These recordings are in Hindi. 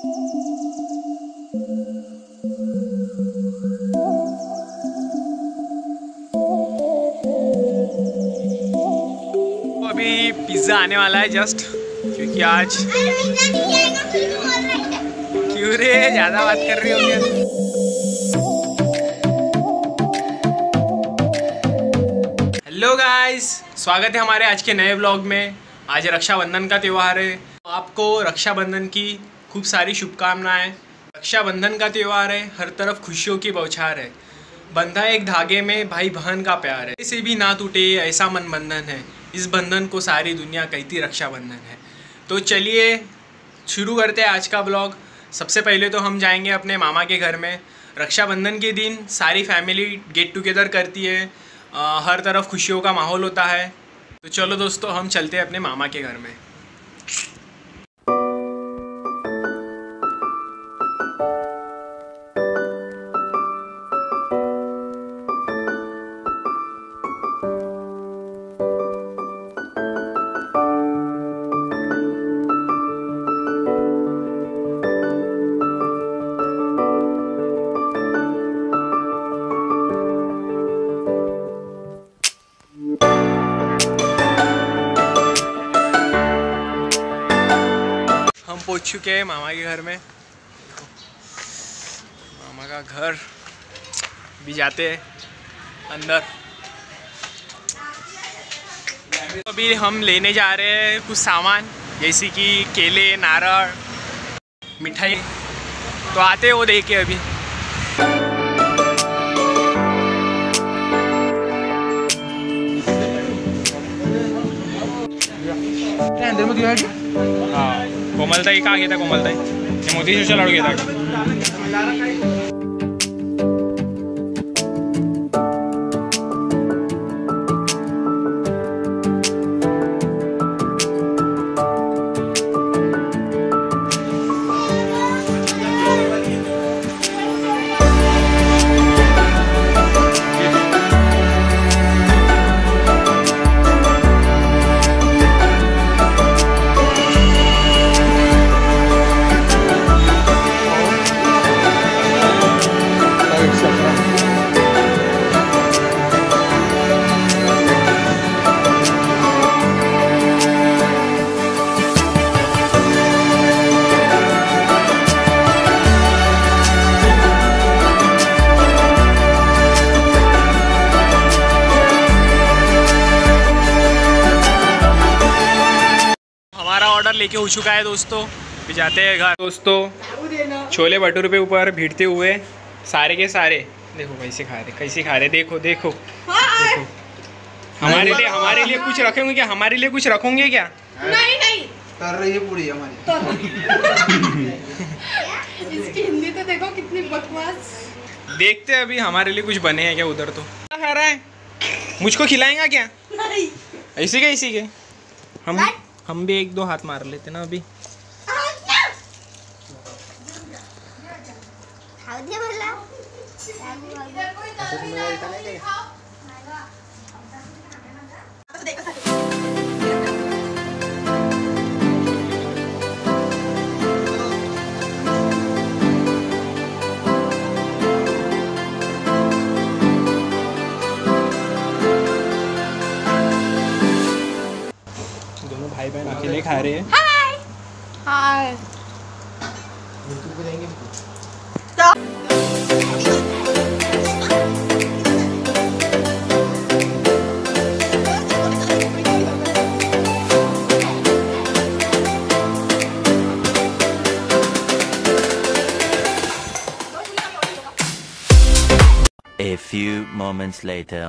अभी पिज्ज़ा आने वाला है जस्ट, क्योंकि आज क्यों रे ज़्यादा बात कर रही हो क्या? हेलो गाइस, स्वागत है हमारे आज के नए व्लॉग में। आज रक्षाबंधन का त्यौहार है, आपको रक्षाबंधन की खूब सारी शुभकामनाएं। रक्षाबंधन का त्यौहार है, हर तरफ खुशियों की बौछार है। बंधा एक धागे में भाई बहन का प्यार है, इसे भी ना टूटे ऐसा मन बंधन है। इस बंधन को सारी दुनिया कहती रक्षाबंधन है। तो चलिए शुरू करते हैं आज का ब्लॉग। सबसे पहले तो हम जाएंगे अपने मामा के घर में। रक्षाबंधन के दिन सारी फैमिली गेट टुगेदर करती है, हर तरफ खुशियों का माहौल होता है। तो चलो दोस्तों, हम चलते हैं अपने मामा के घर में। हम पहुंच चुके हैं मामा के घर में। मामा का घर भी जाते हैं अंदर। अभी हम लेने जा रहे हैं कुछ सामान, जैसे कि केले, नारळ, मिठाई। तो आते हैं वो देखे अभी। हाँ, कोमलताई का घेता? कोमलताई मोतीचूरचा लाडू घेता का? ऑर्डर लेके हो चुका है दोस्तों, भी जाते हैं घर। दोस्तों छोले भटूरे पे ऊपर भिड़ते हुए सारे के सारे देखो कैसे खा रहे देखो देखो देखो। हमारे लिए कुछ रखेंगे क्या? हमारे लिए कुछ रखोगे क्या? नहीं नहीं कर रही है पूरी हमारी। इसकी हिंदी तो देखो कितनी बकवास। देखते अभी हमारे लिए कुछ बने हैं क्या उधर। तो क्या खा रहा है? मुझको खिलाएगा क्या? नहीं। ऐसी के हम भी एक दो हाथ मार लेते ना अभी। भाई बहन अकेले खा रहे हैं। हाय हाय। A few moments later.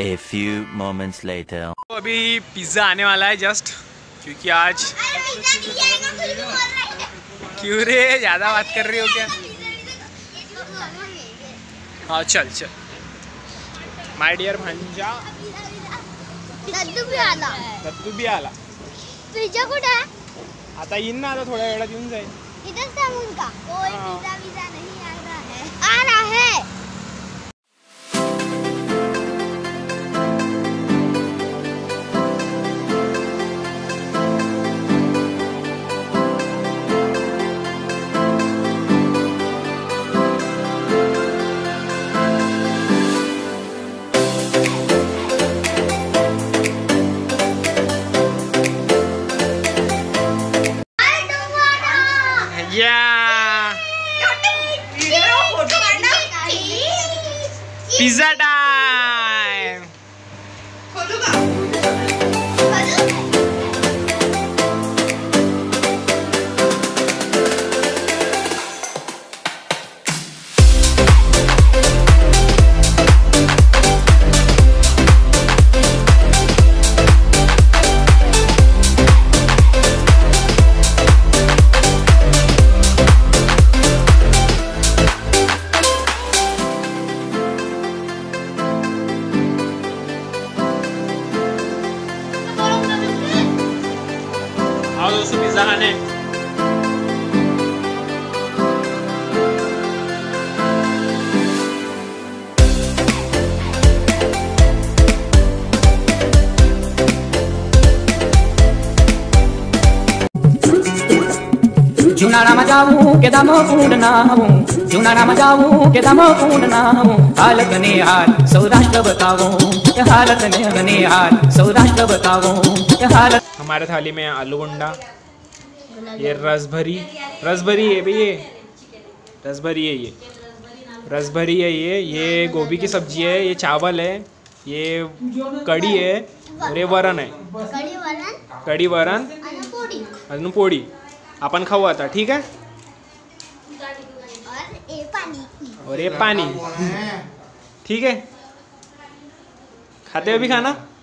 A few moments later. तो अभी पिज़्ज़ा आने वाला है जस्ट, क्योंकि आज क्यों रे ज़्यादा बात कर रही हो क्या? हाँ चल चल माय डियर भांजा. दत्तू बी आला. पिझ्झा कुठे आहे? आता येईन ना, आता थोड्या वेळात येऊन जाईल. इधर थांबून का? कोई पिझ्झा नहीं आ रहा है. आ रहा है. Pizza time. आओ दोस्तों पिज़्ज़ा खाने. जुनाना मजाऊ के दम पूर्ण हूँ, जुनाना मजाऊ के दम पूर्ण हूँ. हालत ने हाल सौराष्ट्र बताओ, हालत ने हाल सौराष्ट्र बताओ, हालत. हमारे थाली में आलू गुंडा, ये रसभरी है भाई, ये रसभरी है, ये रसभरी है, ये गोभी की सब्जी है, ये चावल है, ये कढ़ी है और ये वरण है. कढ़ी वरण अजून पोळी आपण खाऊ आता. ठीक है. और ये पानी. ठीक है. खाते हो भी खाना.